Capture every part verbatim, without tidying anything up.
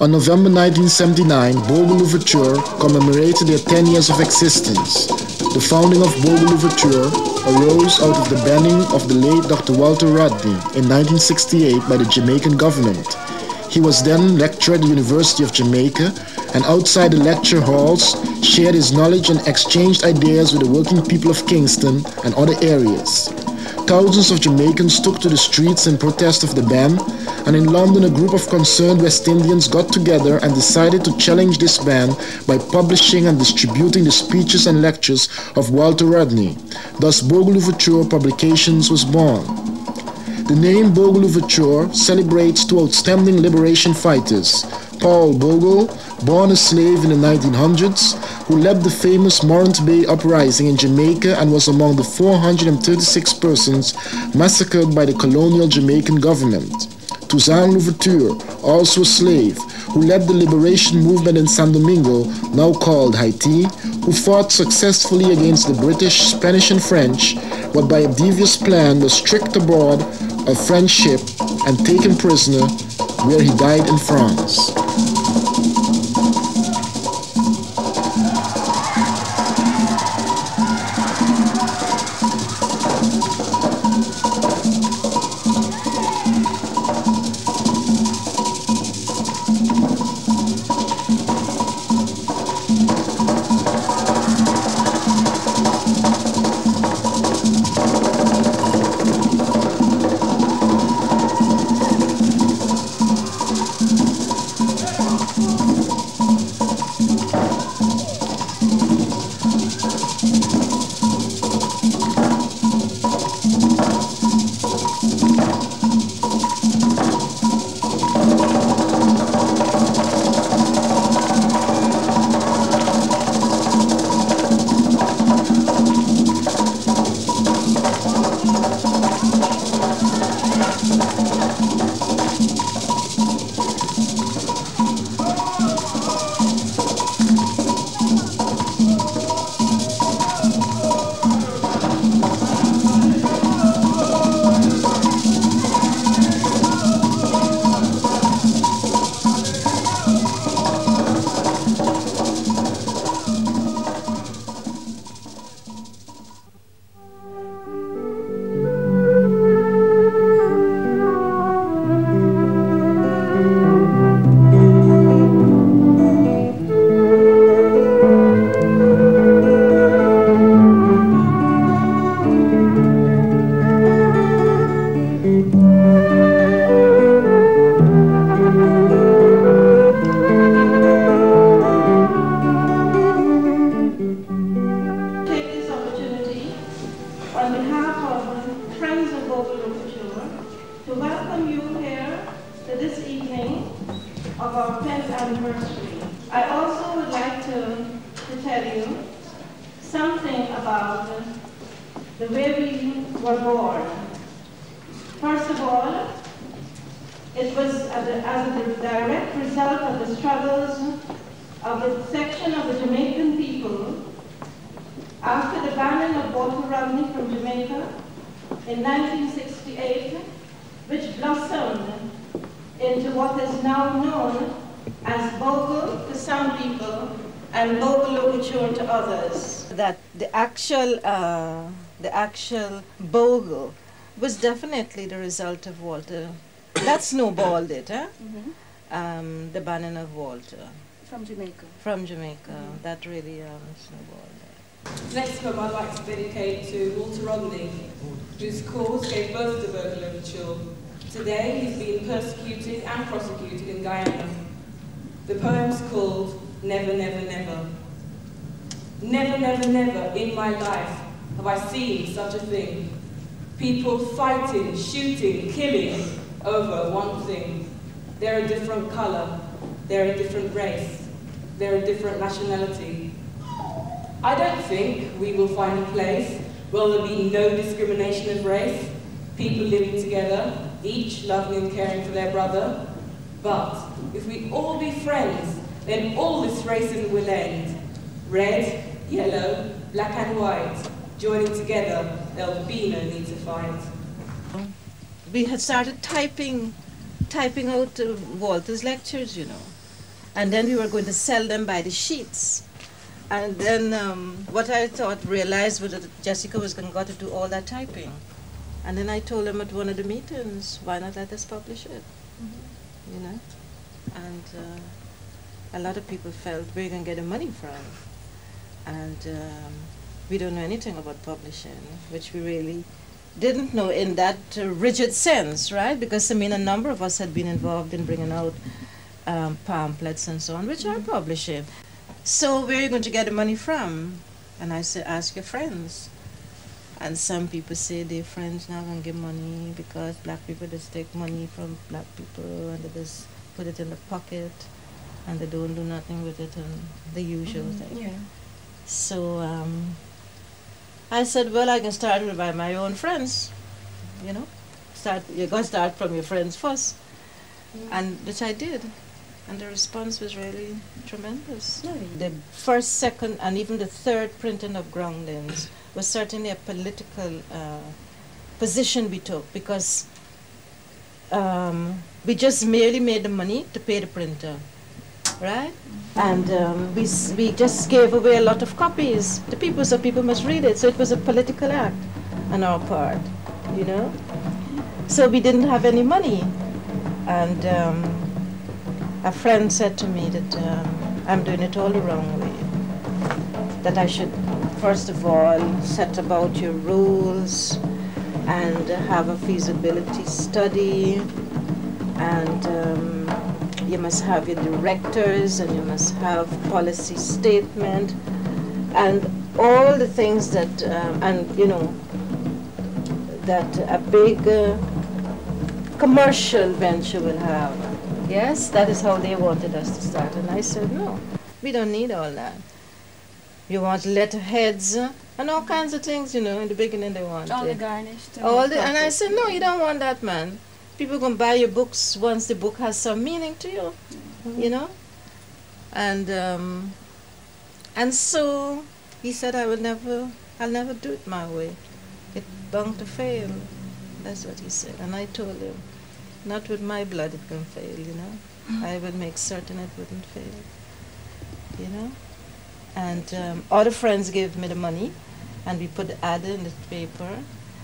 On November nineteen seventy-nine, Bogle-L'Ouverture commemorated their ten years of existence. The founding of Bogle-L'Ouverture arose out of the banning of the late Doctor Walter Rodney in nineteen sixty-eight by the Jamaican government. He was then lecturer at the University of Jamaica, and outside the lecture halls shared his knowledge and exchanged ideas with the working people of Kingston and other areas. Thousands of Jamaicans took to the streets in protest of the ban, and in London a group of concerned West Indians got together and decided to challenge this ban by publishing and distributing the speeches and lectures of Walter Rodney. Thus Bogle-L'Ouverture Publications was born. The name Bogle-L'Ouverture celebrates two outstanding liberation fighters, Paul Bogle, born a slave in the nineteen hundreds, who led the famous Morant Bay uprising in Jamaica and was among the four hundred thirty-six persons massacred by the colonial Jamaican government. Toussaint Louverture, also a slave, who led the liberation movement in San Domingo, now called Haiti, who fought successfully against the British, Spanish and French, but by a devious plan was tricked aboard a French ship and taken prisoner, where he died in France. Uh, the actual Bogle was definitely the result of Walter. That snowballed it, huh? Mm-hmm. um, the banning of Walter. From Jamaica. From Jamaica. Mm-hmm. That really um, snowballed it. Next poem I'd like to dedicate to Walter Rodney, whose cause gave birth to Bogle-L'Ouverture. Today he's being persecuted and prosecuted in Guyana. The poem's called Never, Never, Never. Never, never, never in my life have I seen such a thing. People fighting, shooting, killing over one thing. They're a different color, they're a different race, they're a different nationality. I don't think we will find a place where there'll be no discrimination of race, people living together, each loving and caring for their brother. But if we all be friends, then all this racism will end. Red, yellow, black and white, joining together, there'll be no need to fight. We had started typing, typing out uh, Walter's lectures, you know. And then we were going to sell them by the sheets. And then um, what I thought, realized was that Jessica was going to go to do all that typing. And then I told him at one of the meetings, why not let us publish it? Mm-hmm. You know? And uh, a lot of people felt, where are you going to get the money from? And um, we don't know anything about publishing, which we really didn't know in that uh, rigid sense, right? Because, I mean, a number of us had been involved in bringing out um, pamphlets and so on, which mm-hmm. are publishing. So where are you going to get the money from? And I said, ask your friends. And some people say their friends not going to give money because black people just take money from black people and they just put it in the pocket and they don't do nothing with it, and the usual mm-hmm. thing. Yeah. So um, I said, well, I can start with by my own friends, you know. Start, you're going to start from your friends first. Mm-hmm. And which I did. And the response was really tremendous. Yeah. The first, second, and even the third printing of Groundings was certainly a political uh, position we took, because um, we just merely made the money to pay the printer, right? And um, we, we just gave away a lot of copies to people, so people must read it. So it was a political act on our part, you know? So we didn't have any money. And um, a friend said to me that um, I'm doing it all the wrong way, that I should, first of all, set about your rules and uh, have a feasibility study, and um, you must have your directors, and you must have policy statement, and all the things that, um, and you know, that a big uh, commercial venture will have. Yes, that is how they wanted us to start. And I said, no, we don't need all that. You want letterheads uh, and all kinds of things, you know, in the beginning they wanted. All the garnished. All the, and I said, no, you don't want that, man. People can buy your books once the book has some meaning to you, mm-hmm. you know. And um, and so he said, I will never, I'll never do it my way. It's bound to fail. That's what he said. And I told him, not with my blood it can fail, you know. Mm-hmm. I will make certain it wouldn't fail, you know. And um, other friends gave me the money, and we put the ad in the paper.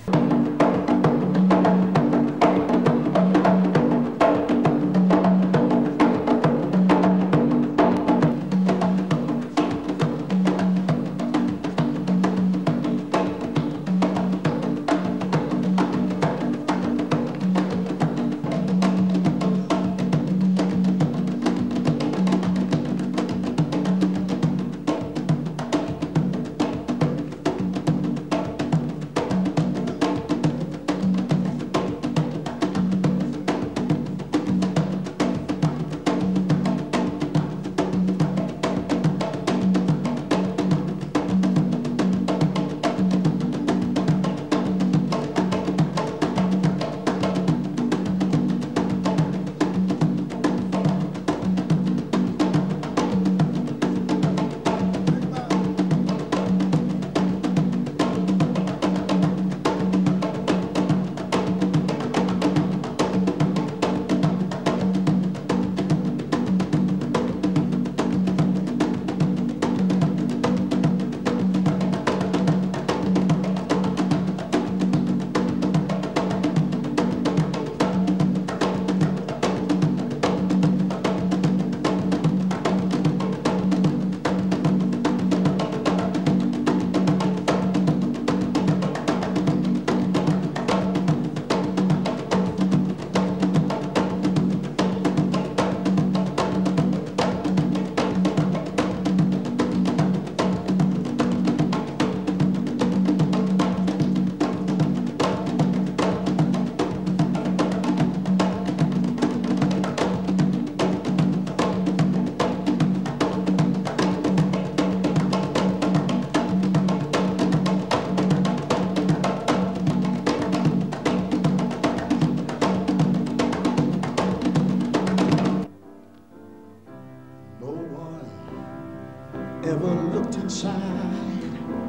ever looked inside.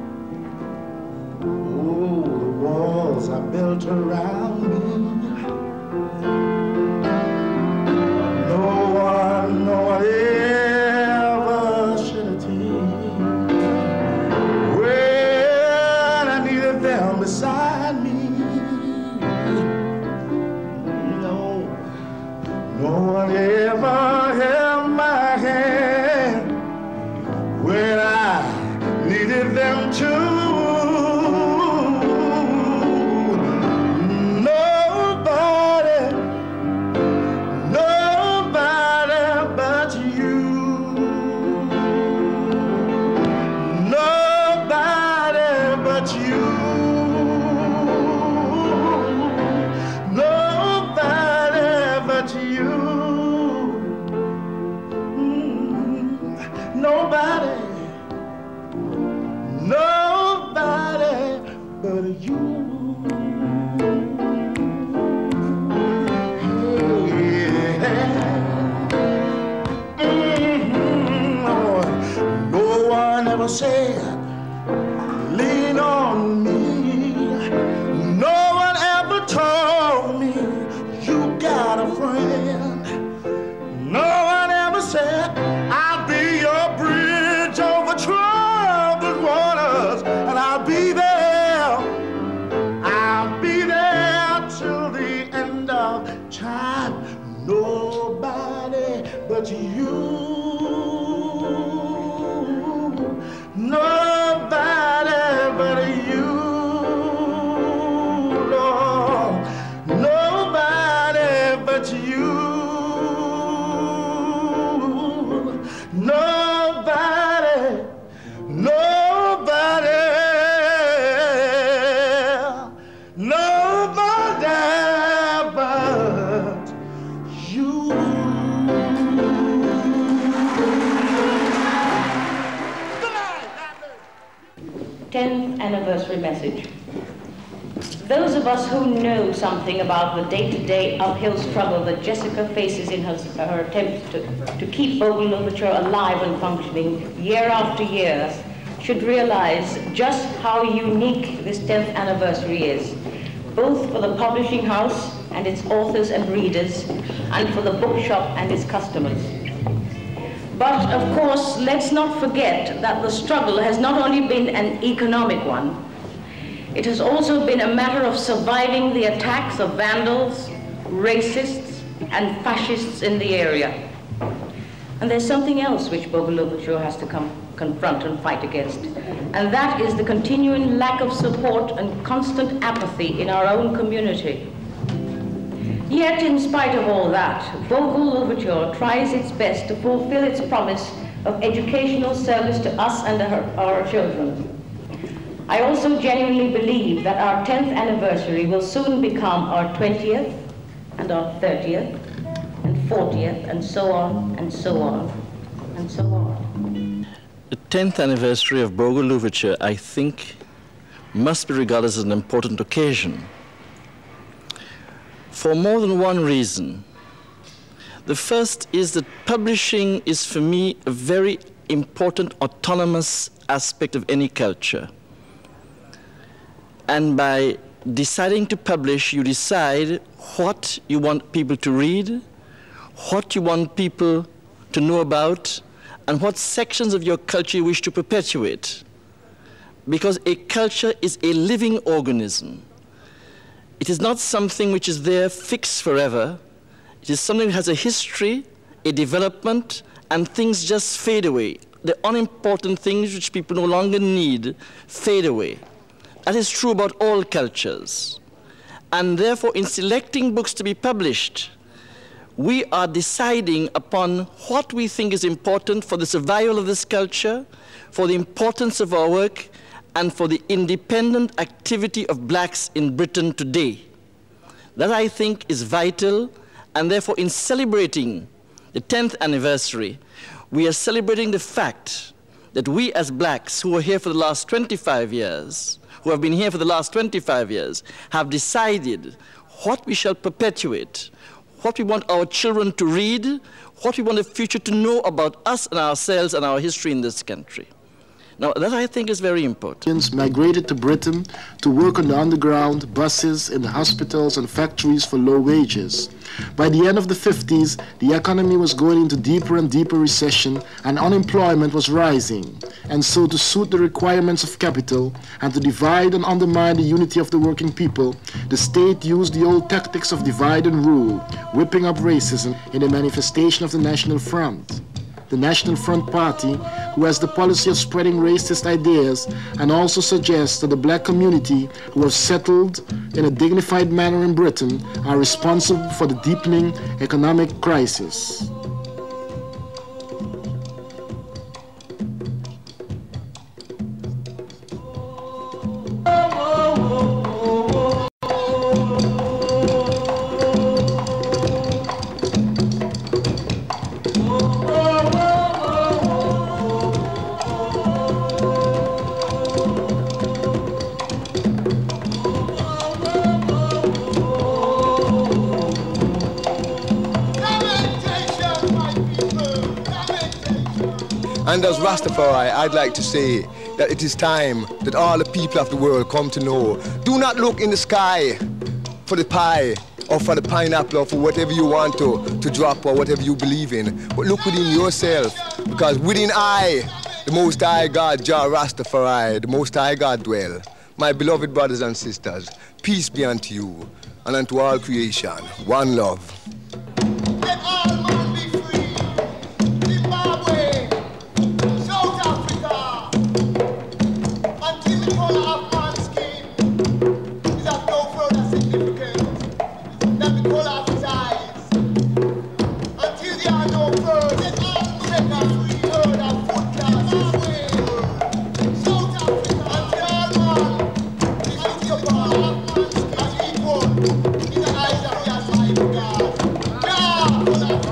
Oh, the walls are built around me. No one, no one anniversary message. Those of us who know something about the day-to-day uphill struggle that Jessica faces in her, her attempts to, to keep Bogle-L'Ouverture alive and functioning year after year should realize just how unique this tenth anniversary is, both for the publishing house and its authors and readers, and for the bookshop and its customers. But of course, let's not forget that the struggle has not only been an economic one, it has also been a matter of surviving the attacks of vandals, racists, and fascists in the area. And there's something else which Bogle-L'Ouverture has to come confront and fight against, and that is the continuing lack of support and constant apathy in our own community. Yet, in spite of all that, Bogle-L'Ouverture tries its best to fulfill its promise of educational service to us and our, our children. I also genuinely believe that our tenth anniversary will soon become our twentieth and our thirtieth and fortieth and so on and so on and so on. The tenth anniversary of Bogle-L'Ouverture, I think, must be regarded as an important occasion for more than one reason. The first is that publishing is, for me, a very important autonomous aspect of any culture. And by deciding to publish, you decide what you want people to read, what you want people to know about, and what sections of your culture you wish to perpetuate. Because a culture is a living organism. It is not something which is there fixed forever. It is something that has a history, a development, and things just fade away. The unimportant things which people no longer need fade away. That is true about all cultures. And therefore, in selecting books to be published, we are deciding upon what we think is important for the survival of this culture, for the importance of our work, and for the independent activity of blacks in Britain today. That, I think, is vital, and therefore, in celebrating the tenth anniversary, we are celebrating the fact that we as blacks who are here for the last twenty-five years, who have been here for the last twenty-five years, have decided what we shall perpetuate, what we want our children to read, what we want the future to know about us and ourselves and our history in this country. Now, that I think is very important. Migrated to Britain to work on the underground, buses, in the hospitals and factories for low wages. By the end of the fifties, the economy was going into deeper and deeper recession and unemployment was rising. And so, to suit the requirements of capital and to divide and undermine the unity of the working people, the state used the old tactics of divide and rule, whipping up racism in the manifestation of the National Front. The National Front Party, who has the policy of spreading racist ideas and also suggests that the black community who have settled in a dignified manner in Britain are responsible for the deepening economic crisis. And as Rastafari, I'd like to say that it is time that all the people of the world come to know. Do not look in the sky for the pie or for the pineapple or for whatever you want to, to drop or whatever you believe in, but look within yourself, because within I, the Most High God, Jah Rastafari, the Most High God dwell. My beloved brothers and sisters, peace be unto you and unto all creation. One love. Equal in the eyes of the Almighty God. Yeah.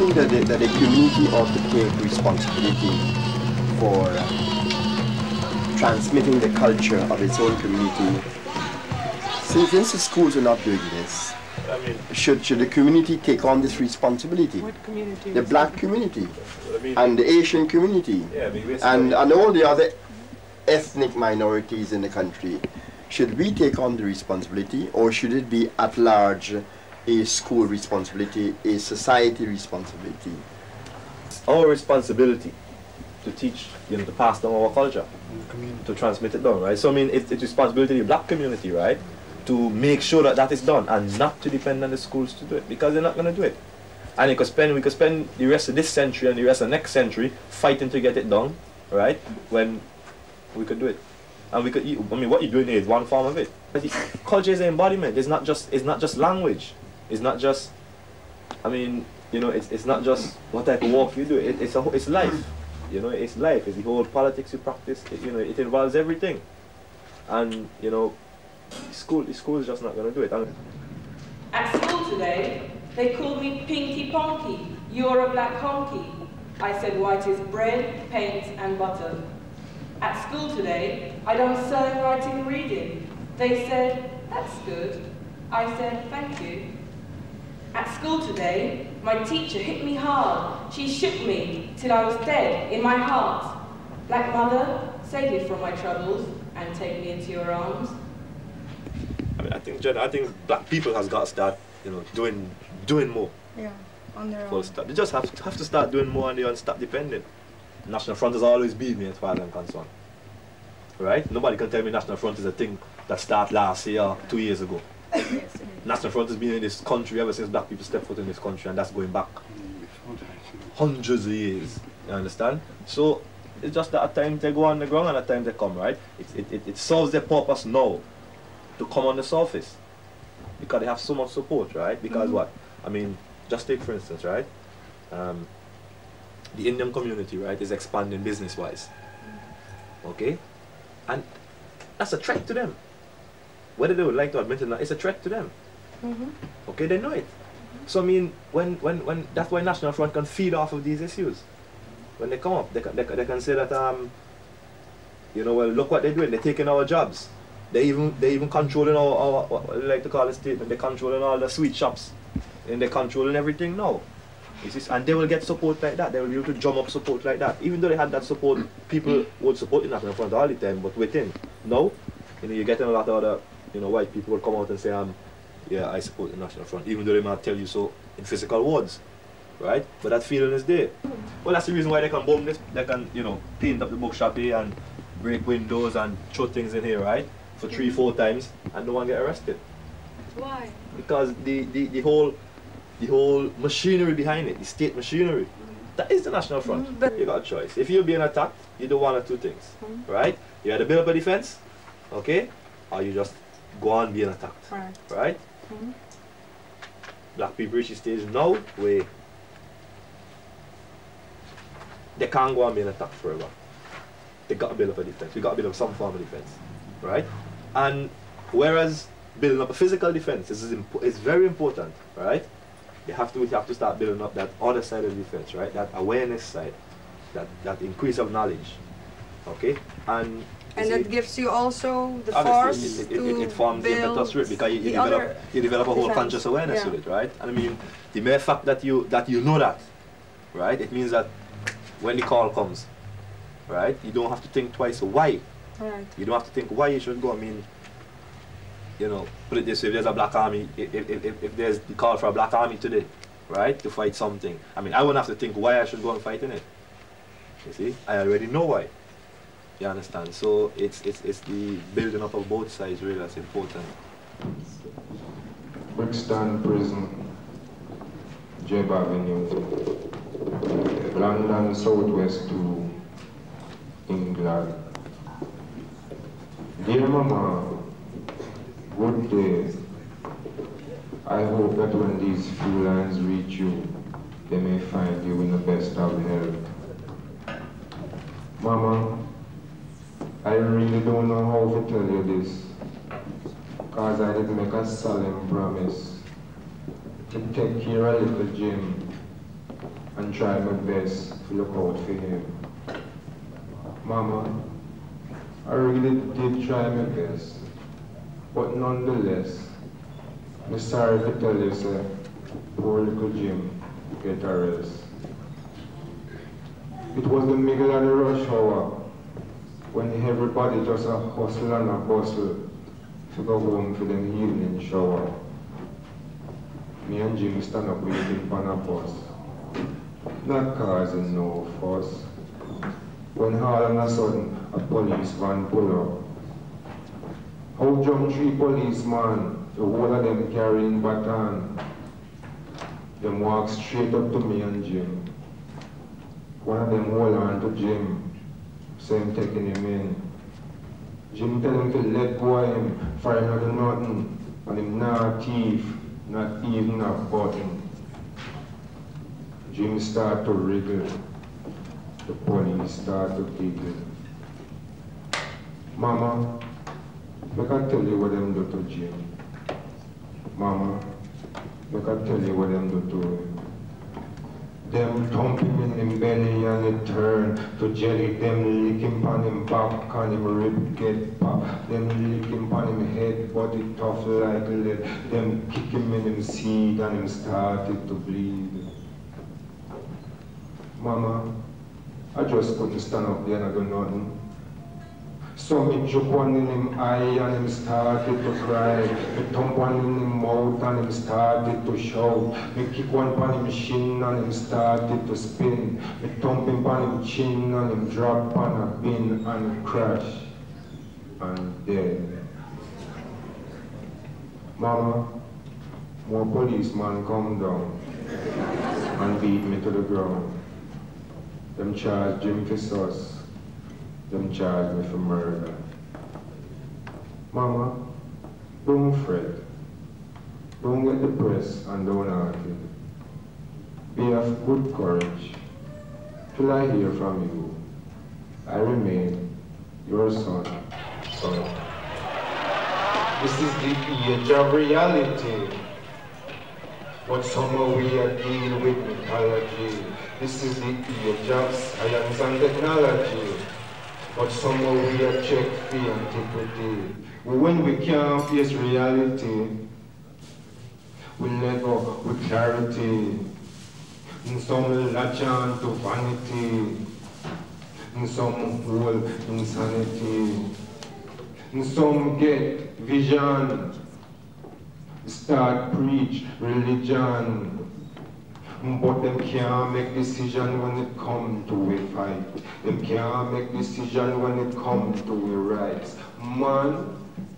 think that the, that the community ought to take responsibility for transmitting the culture of its own community. Since, since the schools are not doing this, I mean, should, should the community take on this responsibility? What community? The black community, I mean, and the Asian community, yeah, I mean, and, and all the other ethnic minorities in the country. Should we take on the responsibility, or should it be at large a school responsibility, a society responsibility? It's our responsibility to teach, you know, to pass down our culture, to transmit it down, right? So I mean, it's, it's responsibility of the black community, right, to make sure that that is done and not to depend on the schools to do it, because they're not going to do it. And you could spend, we could spend the rest of this century and the rest of next century fighting to get it done, right, when we could do it. And we could, I mean, what you're doing here is one form of it. Culture is an embodiment. It's not just, it's not just language. It's not just, I mean, you know, it's, it's not just what type of work you do. It, it's, a, it's life. You know, it's life. It's the whole politics you practice. It, you know, it involves everything. And, you know, school, the school is just not going to do it. And at school today, they called me Pinky Ponky. You're a black honky. I said white is bread, paint, and butter. At school today, I done sewing, writing, and reading. They said, that's good. I said, thank you. At school today, my teacher hit me hard. She shook me till I was dead in my heart. Black mother, save me from my troubles and take me into your arms. I mean, I think, Jen, I think black people has got to start, you know, doing, doing more. Yeah, on their Full own. stop. They just have to, have to start doing more on their own, stop depending. National Front has always been me as far as I'm concerned. Right? Nobody can tell me National Front is a thing that started last year, two years ago. National Front has been in this country ever since black people stepped foot in this country, and that's going back hundreds of years. You understand? So it's just that at times they go on the ground and at times they come, right? It, it, it, it serves their purpose now to come on the surface because they have so much support, right? Because mm-hmm. what? I mean, just take for instance, right? Um, the Indian community, right, is expanding business-wise, okay? And that's a threat to them. Whether they would like to admit it or not, it's a threat to them. Mm-hmm. Okay, they know it. Mm-hmm. So I mean, when, when, when, that's why National Front can feed off of these issues. When they come up, they can, they, they can say that, um, you know, well, look what they're doing, they're taking our jobs. They even, they even controlling our, our, what they like to call a statement, they're controlling all the sweet shops. And they're controlling everything now. And they will get support like that. They will be able to drum up support like that. Even though they had that support, people would support the National Front all the time, but within. Now, you know, you're getting a lot of other, you know, white people will come out and say, um, yeah, I support the National Front, even though they might tell you so in physical words, right? But that feeling is there. Well, that's the reason why they can bomb this, they can, you know, paint up the bookshop here and break windows and throw things in here, right? For three, four times, and no one get arrested. Why? Because the, the, the whole the whole machinery behind it, the state machinery, that is the National Front. Mm, but you got a choice. If you're being attacked, you do one or two things, mm. right? You either build up a defense, okay, or you just go on being attacked, right? right? Mm-hmm. Black people reach the stage now where they can't go on being attacked forever. They got to build up a defense. We got to build up some form of defense, right? And whereas building up a physical defense is, is very important, right? You have to, we have to start building up that other side of the defense, right? That awareness side, that, that increase of knowledge, okay? And and that gives you also the force force it, it, to it, it forms the impetus to it because you, you, develop, you develop a whole defense. conscious awareness yeah. with it, right? And I mean, the mere fact that you, that you know that, right? It means that when the call comes, right? You don't have to think twice why. Right. You don't have to think why you should go. I mean, you know, put it this way, if there's a black army, if, if, if, if there's the call for a black army today, right, to fight something, I mean, I wouldn't have to think why I should go and fight in it. You see, I already know why. You understand? So it's, it's, it's the building up of both sides really that's important. Brixton Prison, Jeb Avenue, London Southwest to England. Dear Mama, good day. I hope that when these few lines reach you, they may find you in the best of health. Mama, I really don't know how to tell you this, because I did make a solemn promise to take care of little Jim and try my best to look out for him. Mama, I really did try my best, but nonetheless, I'm sorry to tell you, sir, poor little Jim get a rest. It was the middle of the rush hour when everybody just a hustle and a bustle to go home for them evening shower. Me and Jim stand up waiting for a bus, not causing no fuss. When all of a sudden a police van pull up. Out jump three policemen, the whole of them carrying baton. Them walk straight up to me and Jim. One of them hold on to Jim, so him taking him in. Jim tell him to let go of him, for him not do nothing, and him not thief, not even a button. Jim start to wriggle, the police start to giggle. Mama, make I tell you what them do to Jim. Mama, make I tell you what them do to him. Them thump him in him belly and it turn to jelly. Them lick him on him back and him rib get pop. Them lick him on him head, body tough like lead. Them kick him in him seat and him started to bleed. Mama, I just couldn't stand up there and do nothing. So me juke one in him eye and him started to cry. Me thump one in him mouth and him started to shout. Me kick one pan him shin and him started to spin. Me thump him pan him chin and him drop on a bin and crash and dead. Mama, more policemen come down and beat me to the ground. Them charge Jim for sus. Them charge me for murder. Mama, don't fret. Don't get depressed and downhearted. Be of good courage. Till I hear from you, I remain your son. Son. This is the age of reality. But somehow we are dealing with mythology. This is the age of science and technology. But somehow we are check for antiquity. When we can't face reality, we let go with clarity. And some latch on to vanity, and some hold insanity, and some get vision, start preach religion. But them can't make decision when it come to a fight. Them can't make decision when it come to a rights. Man,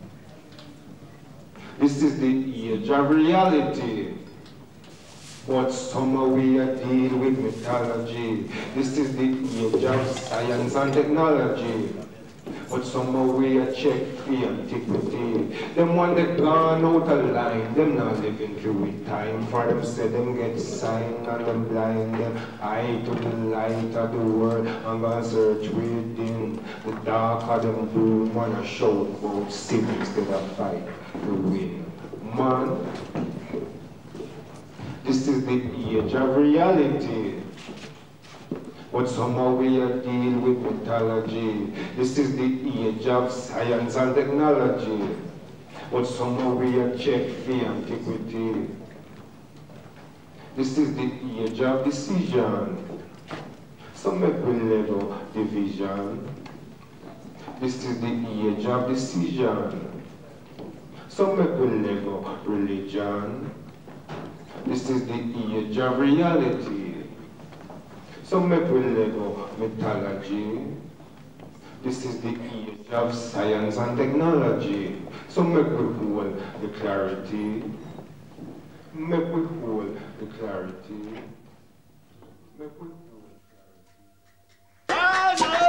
this is the age of reality. But somehow we are dealing with mythology. This is the age of science and technology. But somehow we are check for antiquity. Them one that gone out of line, them not living through with time. For them say them get signed and them blind. Them eye to the light of the world and gonna search within. The dark of them doom wanna shout about sin instead of fight to win. Man, this is the age of reality. But somehow we are dealing with mythology. This is the age of science and technology. But somehow we are check for antiquity. This is the age of decision. Some make we Lego division. This is the age of decision. Some make we Lego religion. This is the age of reality. Some make we Lego mythology. This is the age of science and technology. Some make we hold the clarity. Make we hold the clarity. Make we hold the clarity.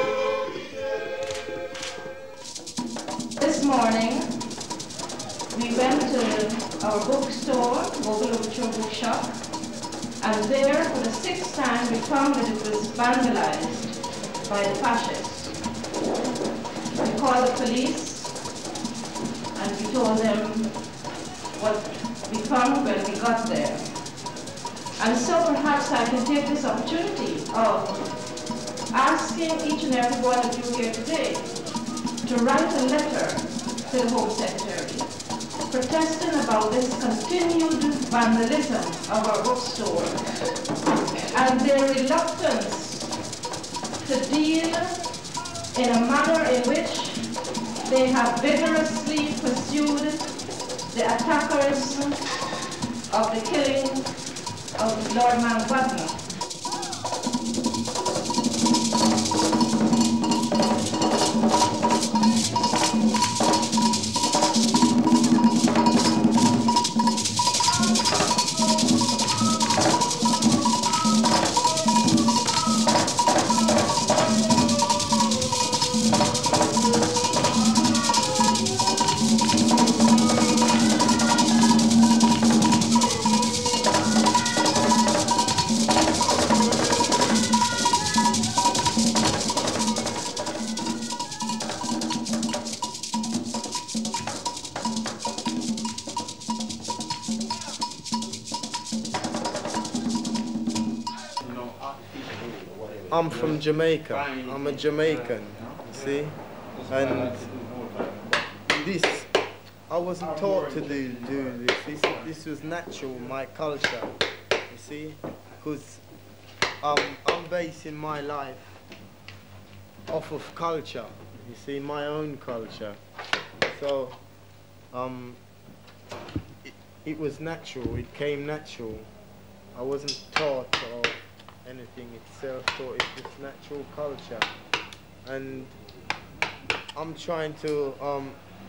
We we went to our bookstore, Bogle-L'Ouverture Bookshop, and there, for the sixth time, we found that it was vandalized by the fascists. We called the police, and we told them what we found when we got there. And so perhaps I can take this opportunity of asking each and every one of you here today to write a letter to the Home Secretary protesting about this continued vandalism of our bookstore and their reluctance to deal in a manner in which they have vigorously pursued the attackers of the killing of Lord Mountbatten. I'm from Jamaica. I'm a Jamaican, you see? And this, I wasn't taught to do, do this. this. This was natural, my culture, you see? Because um, I'm basing my life off of culture, you see, my own culture. So um, it, it was natural, it came natural. I wasn't taught or anything itself, so it's just natural culture. And I'm trying to um,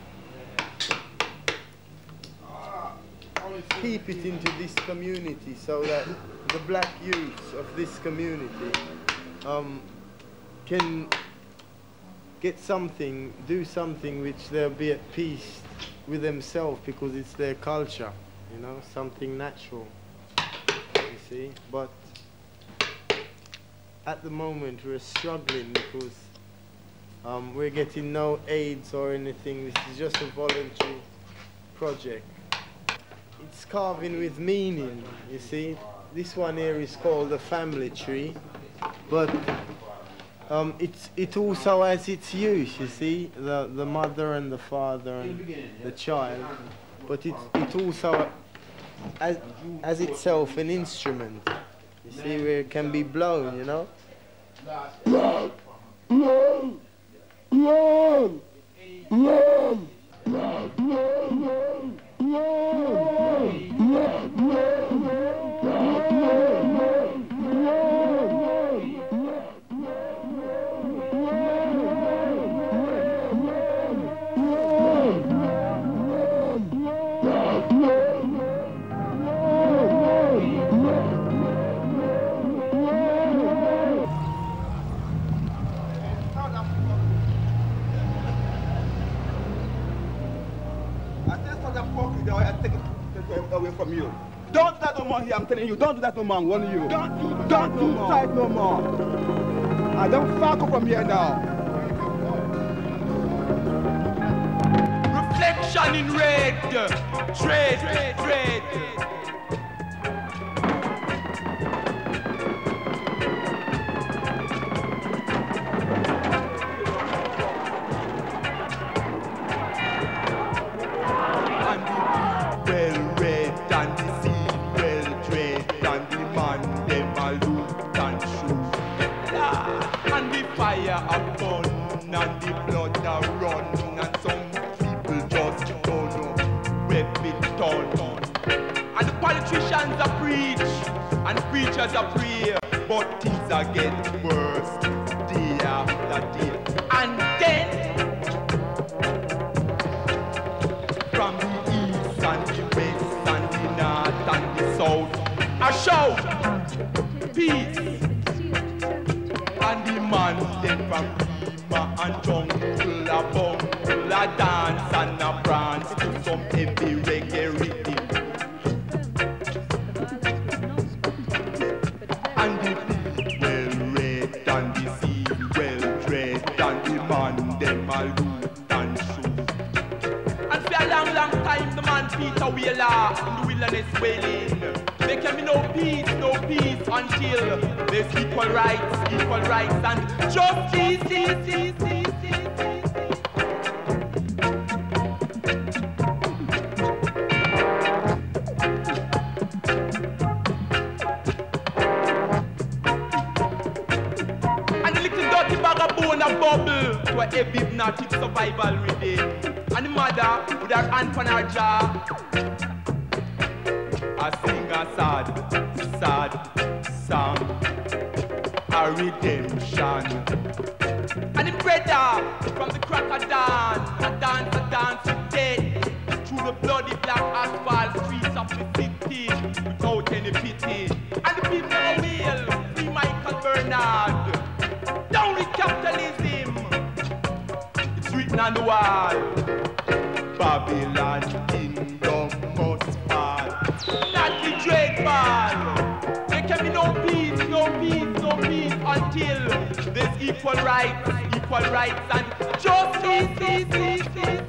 keep it into this community so that the black youths of this community um, can get something, do something which they'll be at peace with themselves because it's their culture, you know, something natural, you see. But at the moment we're struggling because um, we're getting no aids or anything. This is just a voluntary project. It's carving with meaning, you see. This one here is called a family tree, but um, it's, it also has its use, you see, the, the mother and the father and the child, but it, it also has, has itself an instrument. You see, where it can be blown, you know? Away from you. Don't do that no more here, I'm telling you. Don't do that no more, I'm warning you. Don't do that, don't do no, that no more. I don't fuck up from here now. Reflection in red. Trade, trade, trade. Preachers are pray, but things are getting worse day after day. And then, from the east and the west and the north and the south, a shout, peace, and the man then from rhythm and jungle, a bungle, a dance and a prance to some heavy reggae rhythm. And the beat well read and the sea well dread and the man them a loot and shoot. And for a long, long time the man Peter Wheeler in the wilderness wailing. There can be no peace, no peace until there's equal rights, equal rights and justice. And the little dirty bag of bone a bubble to a heavy hypnotic survival rhythm. And the mother with her hand on her jaw I sing a sad, sad song, a redemption. And the brother from the crack of dawn, a dance, a dance to death, through the bloody black asphalt streets of the city, without any pity. And the people of will, free Michael Bernard, down with capitalism. It's written on the wall, Babylon kingdom must fall. Not the dreadful. There can be no peace, no peace, no peace until there's equal rights, equal rights and justice.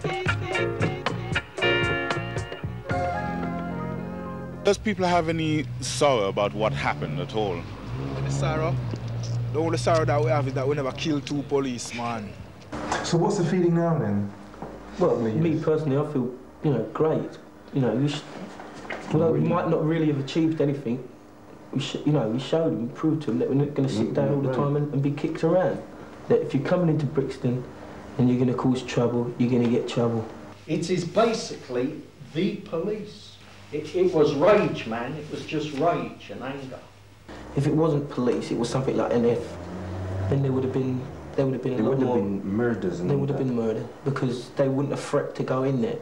Does people have any sorrow about what happened at all? The sorrow? The only sorrow that we have is that we never killed two policemen. So what's the feeling now then? Well, me personally, I feel, you know, great. You know, you although we might not really have achieved anything, we sh you know, we showed them, we proved to them that we're not going to sit down all the time and, and be kicked around. That if you're coming into Brixton and you're going to cause trouble, you're going to get trouble. It is basically the police. It, it was rage, man. It was just rage and anger. If it wasn't police, it was something like N F, then there would have been there would have been a lot more. There would have been murders. There would have been murder because they wouldn't have threatened to go in there.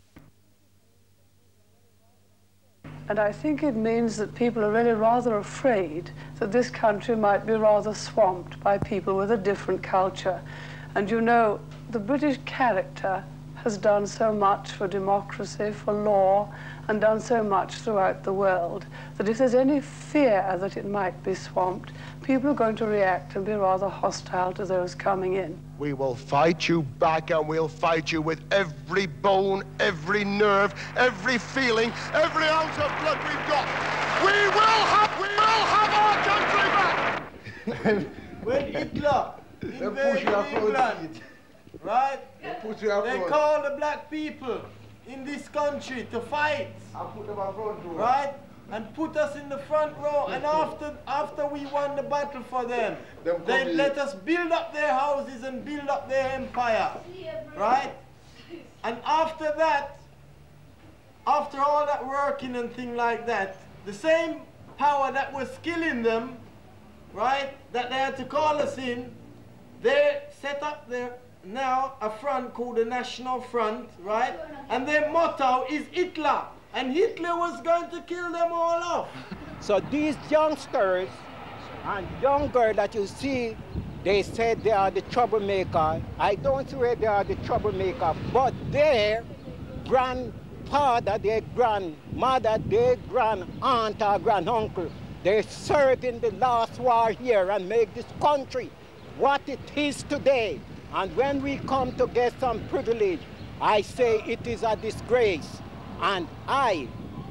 And I think it means that people are really rather afraid that this country might be rather swamped by people with a different culture. And you know, the British character has done so much for democracy, for law, and done so much throughout the world, that if there's any fear that it might be swamped, people are going to react and be rather hostile to those coming in. We will fight you back, and we'll fight you with every bone, every nerve, every feeling, every ounce of blood we've got. We will have, we will have our country back! When Hitler invaded England, right? They called the black people in this country to fight, right? And put us in the front row, and after after we won the battle for them, they let us build up their houses and build up their empire, right? And after that, after all that working and thing like that, the same power that was killing them, right, that they had to call us in, they set up their now a front called the National Front, right? And their motto is Hitler. And Hitler was going to kill them all off. So these youngsters and young girls that you see, they said they are the troublemaker. I don't say they are the troublemaker, but their grandfather, their grandmother, their grand aunt or granduncle, they served in the last war here and make this country what it is today. And when we come to get some privilege, I say it is a disgrace. And I,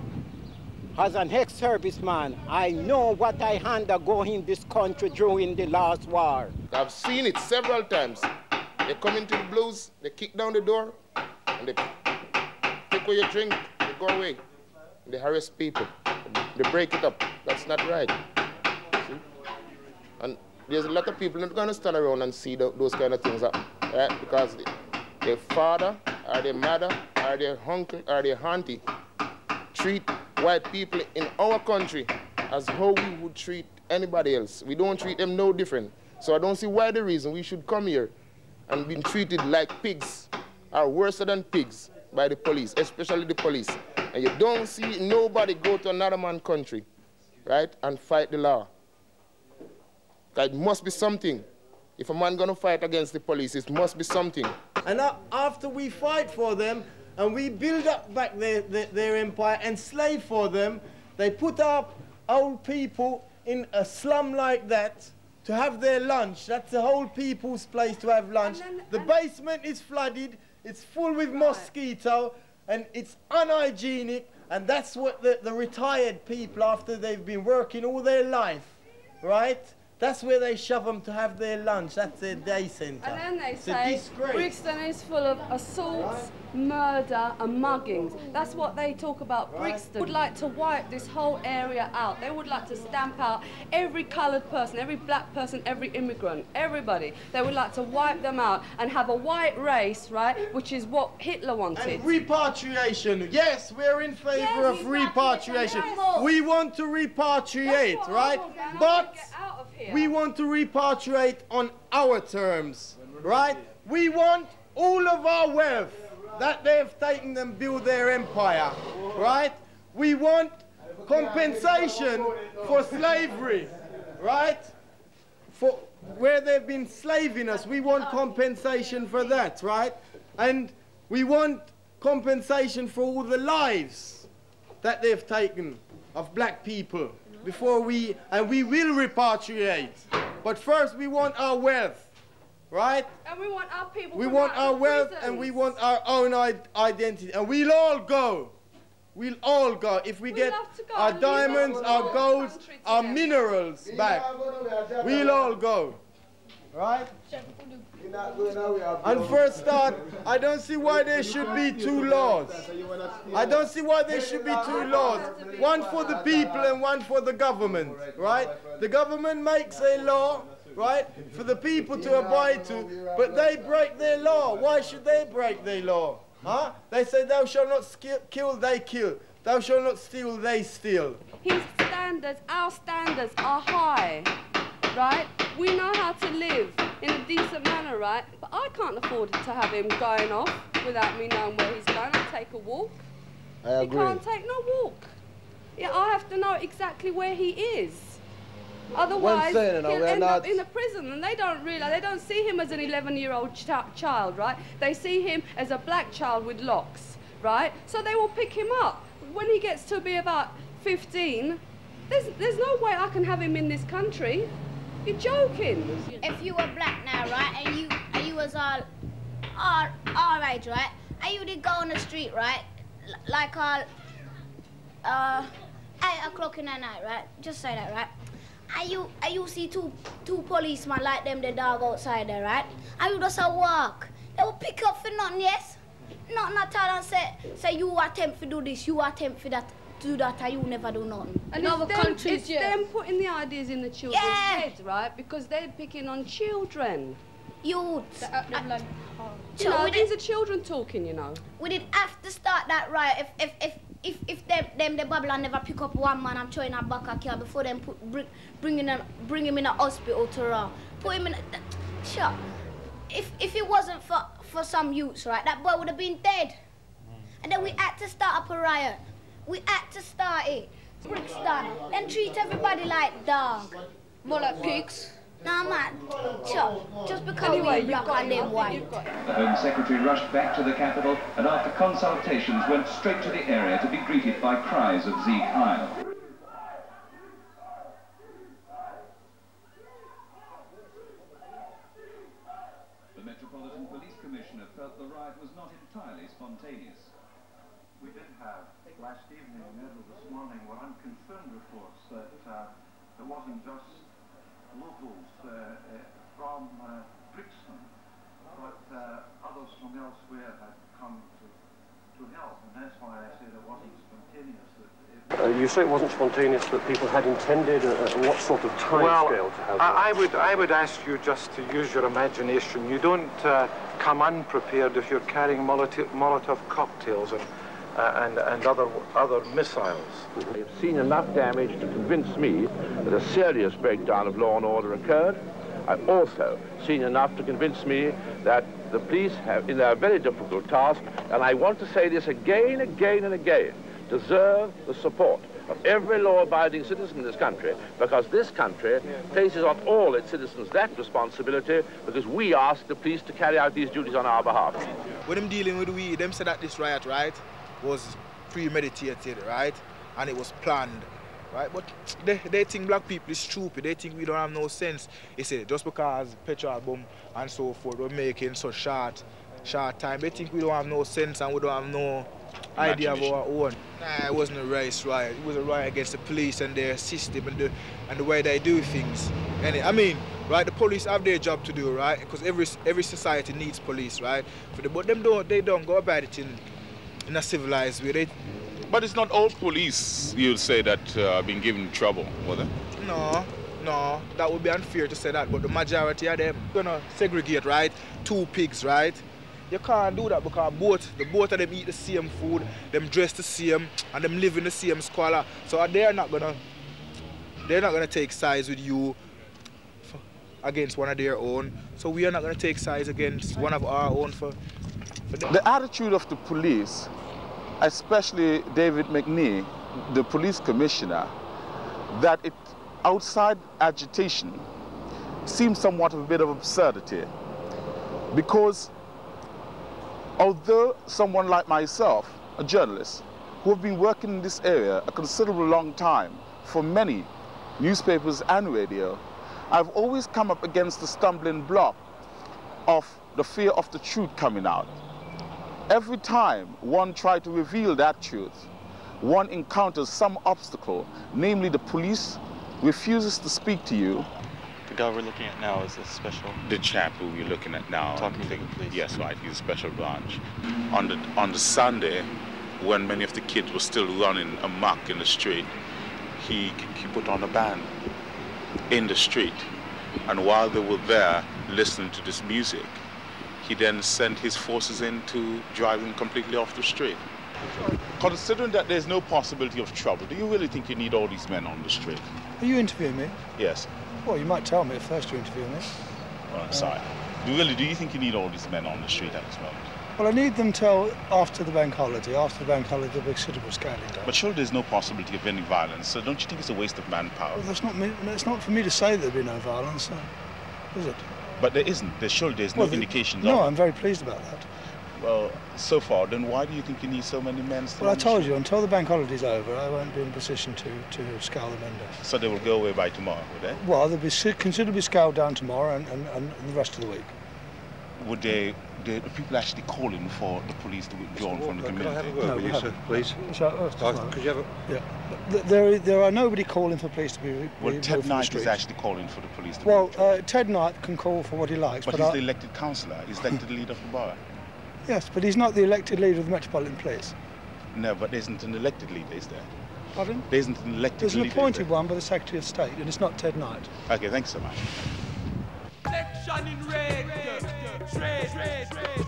as an ex-serviceman, I know what I undergo in this country during the last war. I've seen it several times. They come into the blues, they kick down the door, and they take away your drink, they go away. They harass people, they break it up. That's not right. See? And there's a lot of people not going to stand around and see the, those kind of things happen, right? Because they, their father or their mother or their uncle or their auntie treat white people in our country as how we would treat anybody else. We don't treat them no different. So I don't see why the reason we should come here and be treated like pigs or worse than pigs by the police, especially the police. And you don't see nobody go to another man's country, right, and fight the law. It must be something If a man gonna fight against the police, it must be something. And uh, after we fight for them, and we build up back their, their, their empire and slave for them, they put up old people in a slum like that to have their lunch. That's the whole people's place to have lunch. And then, the and basement is flooded, it's full with right. mosquito, and it's unhygienic, and that's what the, the retired people, after they've been working all their life, right? That's where they shove them to have their lunch. That's their day centre. And then they it's say Brixton is full of assaults, right. murder and muggings. That's what they talk about. Right. Brixton would like to wipe this whole area out. They would like to stamp out every coloured person, every black person, every immigrant, everybody. They would like to wipe them out and have a white race, right, which is what Hitler wanted. And repatriation. Yes, we're in favour yes, of repatriation. Yes. We want to repatriate, right? But we want to repatriate on our terms, right? We want all of our wealth that they have taken and build their empire, right? We want compensation for slavery, right? For where they've been slaving us, we want compensation for that, right? And we want compensation for all the lives that they've taken of black people. Before we, and we will repatriate. But first we want our wealth, right? And we want our people We want our wealth prisons. And we want our own identity. And we'll all go. We'll all go. If we, we get go our diamonds, our golds, our minerals back, we'll all go, right? And first start, I don't see why there should be two laws. I don't see why there should be two laws. One for the people and one for the government, right? The government makes a law, right, for the people to abide to, but they break their law. Why should they break their law? Huh? They say thou shalt not kill, they kill. Thou shalt not steal, they steal. His standards, our standards are high, right? We know how to live in a decent manner, right? But I can't afford to have him going off without me knowing where he's going. I'll take a walk. I agree. He can't take no walk. Yeah, I have to know exactly where he is. Otherwise, saying, you know, he'll end not... up in a prison, and they don't realise, they don't see him as an eleven-year-old ch child, right? They see him as a black child with locks, right? So they will pick him up. When he gets to be about fifteen, there's, there's no way I can have him in this country. You're joking. If you were black now, right, and you and you was all, all, all age, right, and you did go on the street, right, L like all, uh, eight o'clock in the night, right, just say that, right, and you, and you see two, two policemen like them, the dog outside there, right, and you just a walk, they will pick up for nothing, yes, nothing at all, and say, say you attempt to do this, you attempt to that, do that, and you never do nothing. And it's, them, it's yeah. them putting the ideas in the children's yeah. heads, right? Because they're picking on children. Youths. Uh, uh, you know, these are children talking, you know. We didn't have to start that right. If if if if if them, them the Babylon never pick up one man and throw in a back of car before them put bring bring him bring him in a hospital to raw. Put him in. A, sure. If if it wasn't for for some youths, right, that boy would have been dead. Mm. And then we had to start up a riot. We had to start it. Brixton, then treat everybody like dog. More like pigs. Nah, man. Sure. Just because anyway, we're black and them white. The Home Secretary rushed back to the capital and after consultations went straight to the area to be greeted by cries of Sieg Heil. The Metropolitan Police Commissioner felt the riot was not entirely spontaneous. We did have, last evening and early this morning, were unconfirmed reports that uh, it wasn't just locals uh, uh, from uh, Brixton, but uh, others from elsewhere had come to, to help, and that's why I said it wasn't spontaneous. That it uh, you say it wasn't spontaneous, that people had intended, uh, what sort of time well, scale to have I, I would I would ask you just to use your imagination. You don't uh, come unprepared if you're carrying Molotov, Molotov cocktails and Uh, and, and other, other missiles. I've seen enough damage to convince me that a serious breakdown of law and order occurred. I've also seen enough to convince me that the police have, in their very difficult task, and I want to say this again, again and again, deserve the support of every law-abiding citizen in this country, because this country places on all its citizens that responsibility, because we ask the police to carry out these duties on our behalf. When I'm dealing with we, them said that this riot, right, was premeditated, right, and it was planned, right, but they, they think black people is stupid, they think we don't have no sense. They say just because petrol bomb and so forth we're making so short, short time, they think we don't have no sense and we don't have no idea of our own. Nah, it wasn't a race riot. It was a riot against the police and their system and the and the way they do things. And I mean, right, the police have their job to do, right? Because every every society needs police, right? For the, but them don't they don't go about it in in a civilized way. They, but it's not all police, you'll say, that uh, have been given trouble, were they? No, no, that would be unfair to say that. But the majority of them gonna segregate, right? Two pigs, right? You can't do that because both, the both of them eat the same food, them dress the same, and them live in the same squalor. So they're not gonna, they're not gonna take sides with you for, against one of their own. So we are not gonna take sides against one of our own for, for them. The attitude of the police, especially David McNee, the police commissioner, that it outside agitation seems somewhat of a bit of absurdity, because although someone like myself, a journalist, who have been working in this area a considerable long time for many newspapers and radio, I've always come up against the stumbling block of the fear of the truth coming out. Every time one tries to reveal that truth, one encounters some obstacle, namely the police refuses to speak to you. The guy we're looking at now is a special... The chap who we're looking at now. Talking to the police. Yes, right, he's a special branch. On the, on the Sunday, when many of the kids were still running amok in the street, he, he put on a band in the street. And while they were there listening to this music, he then sent his forces in to drive them completely off the street. Considering that there's no possibility of trouble, do you really think you need all these men on the street? Are you interviewing me? Yes. Well, you might tell me at first you interview me. Oh, I'm sorry. Do you really, do you think you need all these men on the street at this moment? Well, I need them till after the bank holiday. After the bank holiday, the big city was scaling down. But surely there's no possibility of any violence, so don't you think it's a waste of manpower? Well, that's not me, it's not for me to say there'll be no violence, uh, is it? But there isn't. There surely there's well, no the, indications No, of I'm very pleased about that. Well, so far, then why do you think you need so many men still? Well, I told you, until the bank holiday's over, I won't be in a position to, to scale the men down. So they will go away by tomorrow, will they? Well, they'll be considerably scaled down tomorrow and, and, and the rest of the week. Would they, the people actually calling for the police to withdraw from the community? Could I have a word no, with you, sir, please? So, oh, could you have a... Yeah. There, there are nobody calling for police to be... be well, Ted Knight is actually calling for the police to Well, uh, Ted Knight can call for what he likes, but... But but he's I... the elected councillor. He's elected the leader of the borough. Yes, but he's not the elected leader of the Metropolitan Police. No, but there isn't an elected leader, is there? Pardon? There isn't an elected There's leader. There's an appointed one by the Secretary of State, and it's not Ted Knight. Okay, thanks so much. Section in red, red, red, red, red, red.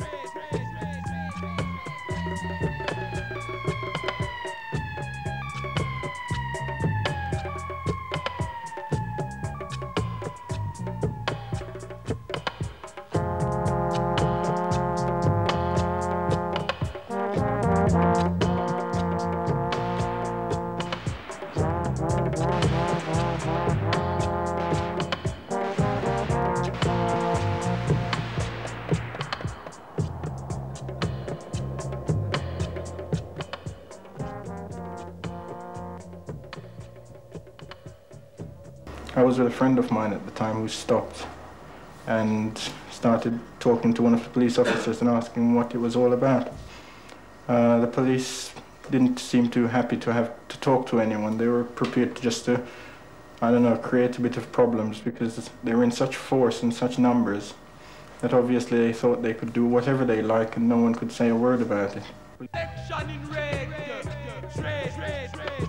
I was with a friend of mine at the time who stopped and started talking to one of the police officers and asking what it was all about. Uh, the police didn't seem too happy to have to talk to anyone. They were prepared just to, I don't know, create a bit of problems because they were in such force and such numbers that obviously they thought they could do whatever they like and no one could say a word about it. Section in red, red, red, red, red.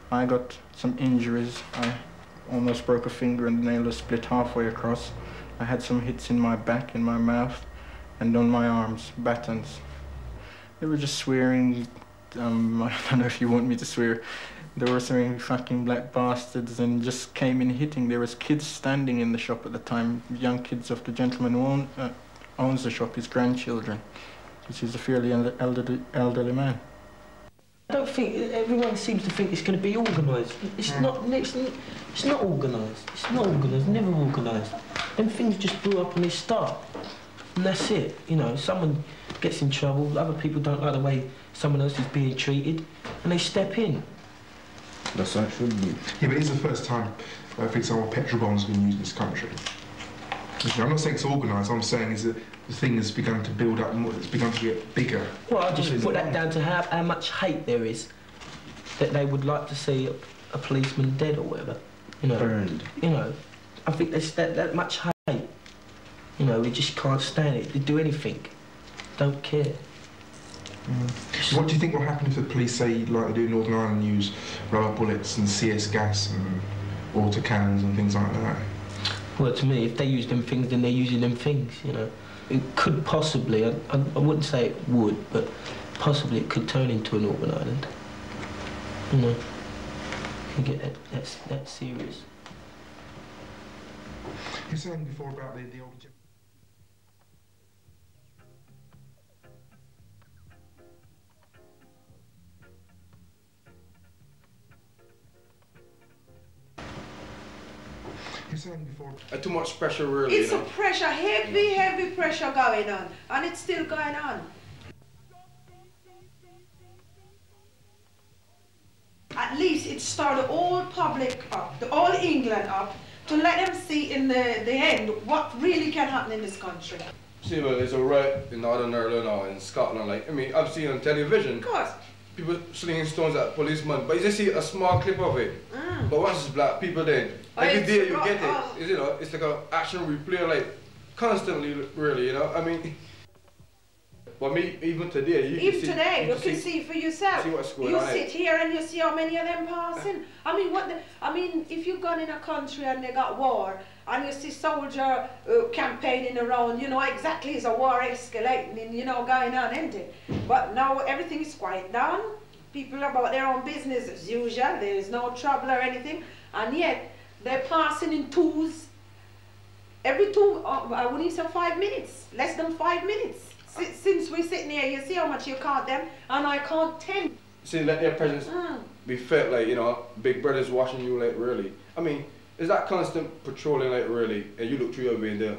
I got some injuries. I almost broke a finger and the nail was split halfway across. I had some hits in my back, in my mouth, and on my arms, batons. They were just swearing. Um, I don't know if you want me to swear. They were saying fucking black bastards and just came in hitting. There was kids standing in the shop at the time, young kids of the gentleman who own, uh, owns the shop, his grandchildren, which is a fairly elderly, elderly man. I don't think, everyone seems to think it's going to be organised. It's mm. not, it's, it's not organised. It's not organised, never organised. Them things just blew up and they start. And that's it, you know, someone gets in trouble, other people don't like the way someone else is being treated, and they step in. That's how it should be. Yeah, but it's the first time, uh, for example, petrol bombs have been used in this country. I'm not saying it's organised, I'm saying is that the thing has begun to build up more, it's begun to get bigger. Well, I just put that down to how, how much hate there is that they would like to see a, a policeman dead or whatever. You know, burned. You know, I think there's that, that much hate. You know, we just can't stand it. They do anything. Don't care. Mm. What do you think will happen if the police say, like they do in Northern Ireland, use rubber bullets and C S gas and water cannons and things like that? Well, to me, if they use them things, then they're using them things, you know. It could possibly, I, I, I wouldn't say it would, but possibly it could turn into a Northern Ireland. You know, you can get that, that's, that's serious. You were saying before about the, the old... Uh, too much pressure, really. It's you know? a pressure, heavy, heavy pressure going on, and it's still going on. At least it started the whole public up, the whole England up, to let them see in the, the end what really can happen in this country. See, well, there's a riot in Northern Ireland or in Scotland. Like, I mean, I've seen on television. Of course. People slinging stones at policemen, but you just see a small clip of it. Mm. But once it's black people, then Oh, every it's day you not, get it. oh. It's, you know, it's like an action replay, like constantly, really. You know, I mean. But me, even today, you even can see, today, you, you can see, see for yourself. See what's going you on. sit here and you see how many of them passing. I mean, what? The, I mean, if you've gone in a country and they got war, and you see soldier uh, campaigning around, you know exactly it's a war escalating, and, you know, going on, isn't it? But now everything is quiet down. People are about their own business as usual. There is no trouble or anything, and yet they're passing in twos. Every two, uh, I wouldn't say five minutes, less than five minutes. S since we're sitting here, you see how much you count them, and I count ten. See, let their presence mm. be felt, like, you know, big brother's watching you, like, really. I mean, is that constant patrolling, like, really, and you look through your window,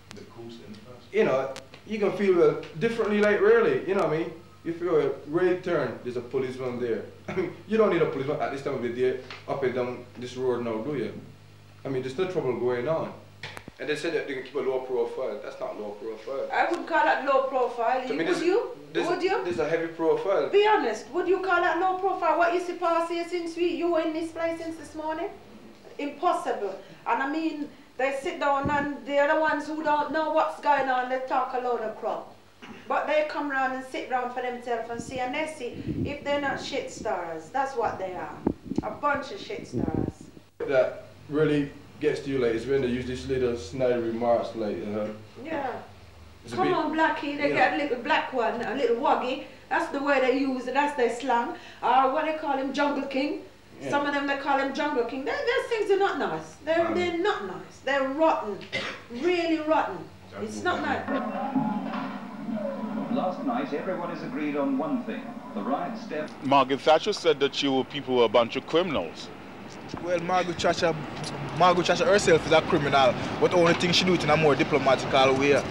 you know, you can feel well differently, like, really, you know what I mean? You feel a right turn, there's a policeman there. I mean, you don't need a policeman at this time of the day up and down this road now, do you? I mean, there's no trouble going on. And they said that they can keep a low profile. That's not low profile. I wouldn't call that low profile. So, I mean, would you? Would a, you? There's a heavy profile. Be honest, would you call that low profile? What you see past here since we, you were in this place since this morning? Impossible. And I mean, they sit down and they're the ones who don't know what's going on. They talk a load of crap. But they come around and sit around for themselves and see, and they see if they're not shit stars. That's what they are. A bunch of shit stars. That really gets to you, like, is when they use these little snide remarks, like, you know. Yeah. It's Come on, Blackie, they get a little black one, a little waggy. That's the way they use it, that's their slang. Or what they call him, Jungle King. Yeah. Some of them, they call him Jungle King. They're, those things are not nice. They're, um, they're not nice. They're rotten. Really rotten. It's not nice. Last night, everyone has agreed on one thing. The riot step... Margaret Thatcher said that you people were a bunch of criminals. Well, Margaret Thatcher, Margaret Thatcher herself is a criminal, but the only thing she do it in a more diplomatical way.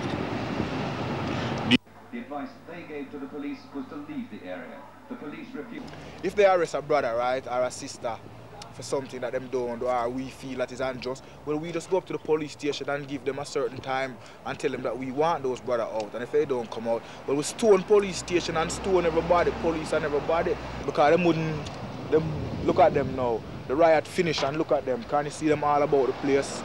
The advice they gave to the police was to leave the area. The police refused. If they arrest a brother, right, or a sister, for something that them don't do or we feel that is unjust, well, we just go up to the police station and give them a certain time and tell them that we want those brothers out. And if they don't come out, well, we stone police station and stone everybody, police and everybody, because them wouldn't, them, look at them now. The riot finished and look at them. Can't you see them all about the place?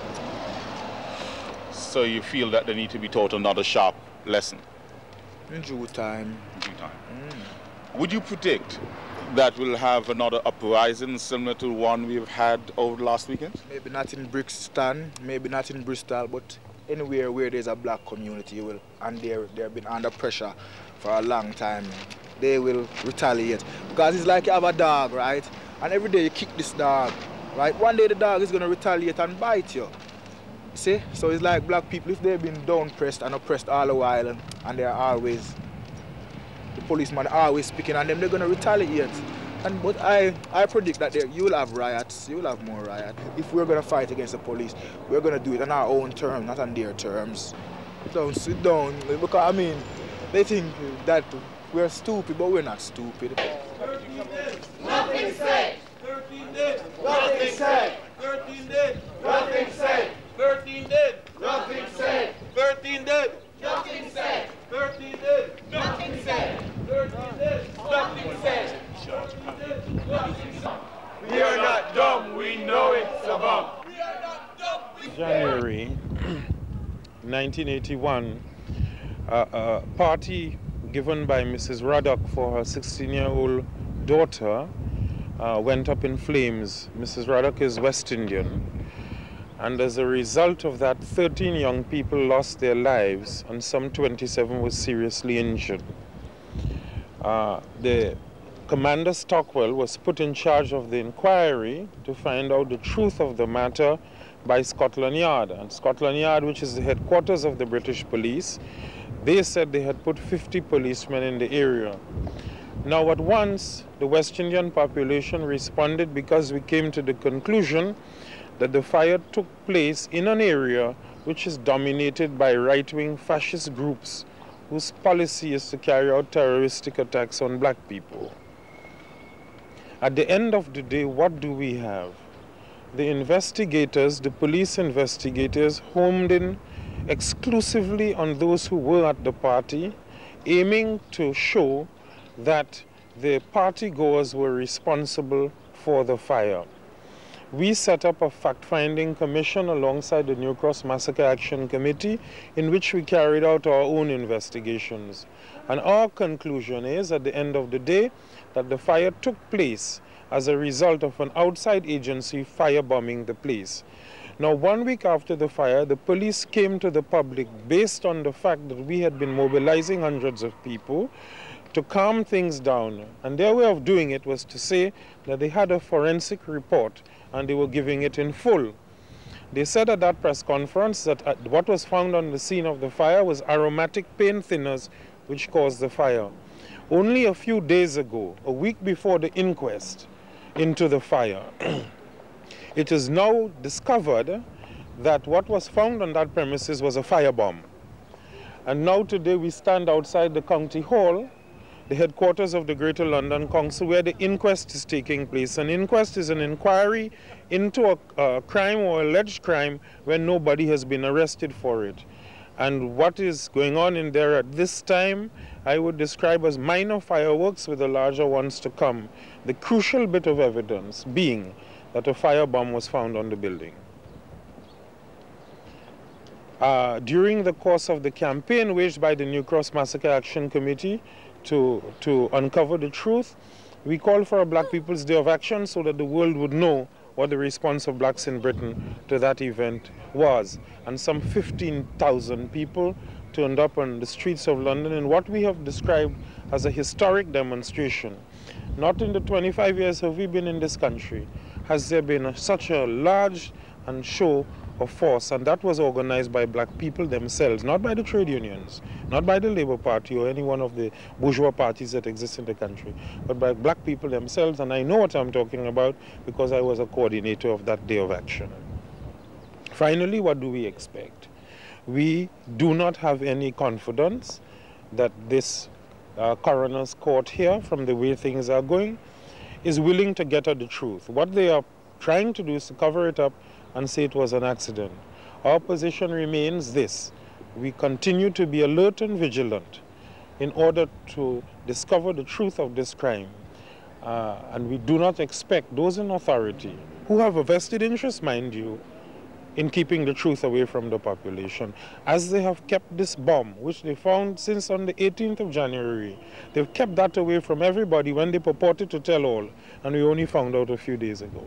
So you feel that they need to be taught another sharp lesson? In due time. In due time. Mm. Would you predict that we'll have another uprising similar to one we've had over the last weekend? Maybe not in Brixton, maybe not in Bristol, but anywhere where there's a black community, you will, and they're, they've been under pressure for a long time, they will retaliate. Because it's like you have a dog, right? And every day you kick this dog, right? One day the dog is going to retaliate and bite you. See? So it's like black people, if they've been down pressed and oppressed all the while, and, and they're always, the policemen are always speaking on them, they're going to retaliate. And, but I, I predict that there, you will have riots, you will have more riots. If we're going to fight against the police, we're going to do it on our own terms, not on their terms. Sit down, sit down. Because, I mean, they think that we're stupid, but we're not stupid. Nothing said. thirteen dead. Nothing said. thirteen dead. Nothing said. thirteen dead. Nothing said. thirteen dead. Nothing said. thirteen dead. Nothing said. thirteen dead. Nothing said. We are not dumb, we know it's a bomb. We are not dumb. January nineteen eighty-one, uh, a party given by Missus Ruddock for her sixteen-year-old daughter uh, went up in flames. Missus Ruddock is West Indian, and as a result of that, thirteen young people lost their lives and some twenty-seven were seriously injured. Uh, the Commander Stockwell was put in charge of the inquiry to find out the truth of the matter by Scotland Yard. And Scotland Yard, which is the headquarters of the British police, they said they had put fifty policemen in the area. Now at once, the West Indian population responded because we came to the conclusion that the fire took place in an area which is dominated by right-wing fascist groups whose policy is to carry out terroristic attacks on black people. At the end of the day, what do we have? The investigators, the police investigators, homed in exclusively on those who were at the party, aiming to show that the party-goers were responsible for the fire. We set up a fact-finding commission alongside the New Cross Massacre Action Committee, in which we carried out our own investigations. And our conclusion is, at the end of the day, that the fire took place as a result of an outside agency firebombing the place. Now, one week after the fire, the police came to the public based on the fact that we had been mobilizing hundreds of people to calm things down. And their way of doing it was to say that they had a forensic report and they were giving it in full. They said at that press conference that what was found on the scene of the fire was aromatic paint thinners which caused the fire. Only a few days ago, a week before the inquest into the fire, it is now discovered that what was found on that premises was a firebomb. And now today we stand outside the county hall, the headquarters of the Greater London Council, where the inquest is taking place. An inquest is an inquiry into a, a crime or alleged crime where nobody has been arrested for it. And what is going on in there at this time, I would describe as minor fireworks with the larger ones to come. The crucial bit of evidence being that a firebomb was found on the building. Uh, during the course of the campaign waged by the New Cross Massacre Action Committee to, to uncover the truth, we called for a Black People's Day of Action so that the world would know what the response of blacks in Britain to that event was. And some fifteen thousand people turned up on the streets of London in what we have described as a historic demonstration. Not in the twenty-five years have we been in this country has there been a, such a large and show of force, and that was organized by black people themselves, not by the trade unions, not by the Labour Party or any one of the bourgeois parties that exist in the country, but by black people themselves. And I know what I'm talking about because I was a coordinator of that day of action. Finally, what do we expect? We do not have any confidence that this uh, coroner's court here, from the way things are going, is willing to get at the truth. What they are trying to do is to cover it up and say it was an accident. Our position remains this: we continue to be alert and vigilant in order to discover the truth of this crime. Uh, and we do not expect those in authority, who have a vested interest, mind you, in keeping the truth away from the population. As they have kept this bomb, which they found since on the eighteenth of January, they've kept that away from everybody when they purported to tell all, and we only found out a few days ago.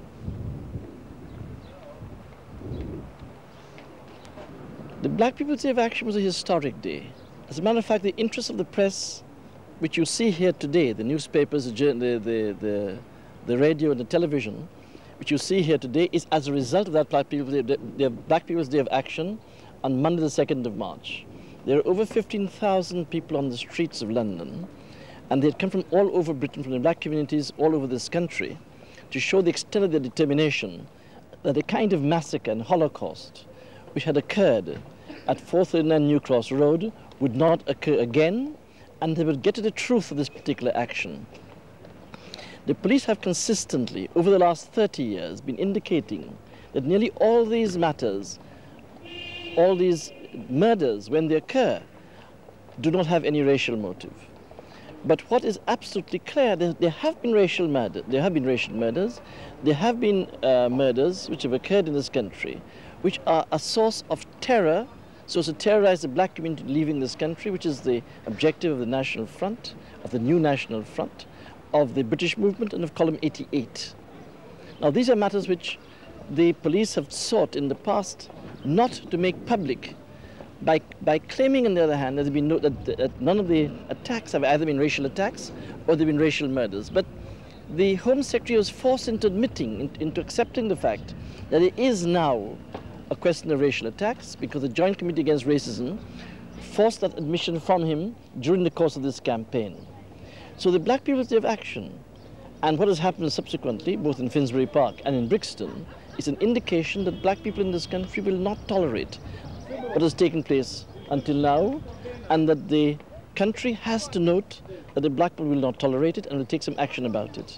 The Black People's Day of Action was a historic day. As a matter of fact, the interest of the press, which you see here today, the newspapers, the, the, the, the radio and the television, which you see here today, is as a result of that Black People's Day, the Black People's Day of Action on Monday the second of March. There are over fifteen thousand people on the streets of London, and they had come from all over Britain, from the black communities all over this country, to show the extent of their determination that a kind of massacre and Holocaust which had occurred at four thirty-nine New Cross Road would not occur again, and they would get to the truth of this particular action. The police have consistently, over the last thirty years, been indicating that nearly all these matters, all these murders, when they occur, do not have any racial motive. But what is absolutely clear, there, there have been racial murder, there have been racial murders, there have been uh, murders which have occurred in this country, which are a source of terror, so as to terrorize the black community leaving this country, which is the objective of the National Front, of the new National Front, of the British movement, and of Column eighty-eight. Now, these are matters which the police have sought in the past not to make public, by, by claiming, on the other hand, that, been no, that, that none of the attacks have either been racial attacks or there have been racial murders. But the Home Secretary was forced into admitting, in, into accepting the fact that it is now a question of racial attacks, because the Joint Committee Against Racism forced that admission from him during the course of this campaign. So the Black People's Day of Action, and what has happened subsequently, both in Finsbury Park and in Brixton, is an indication that black people in this country will not tolerate what has taken place until now, and that the country has to note that the black people will not tolerate it and will take some action about it.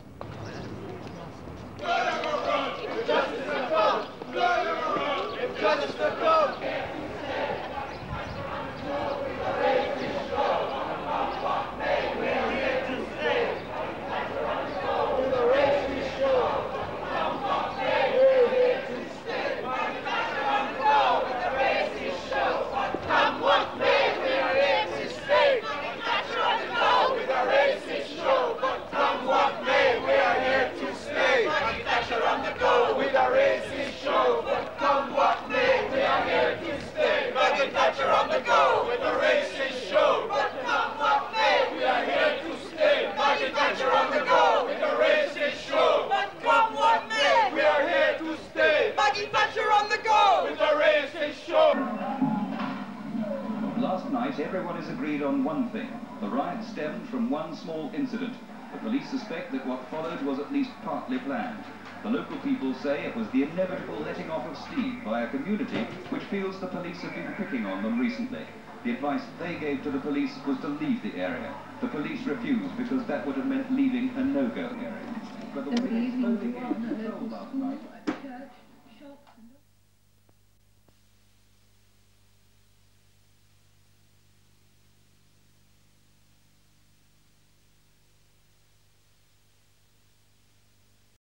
Last night, everyone is agreed on one thing. The riot stemmed from one small incident. The police suspect that what followed was at least partly planned. The local people say it was the inevitable letting off of steam by a community which feels the police have been picking on them recently. The advice they gave to the police was to leave the area. The police refused because that would have meant leaving a no-go area. But the way exploding in control last night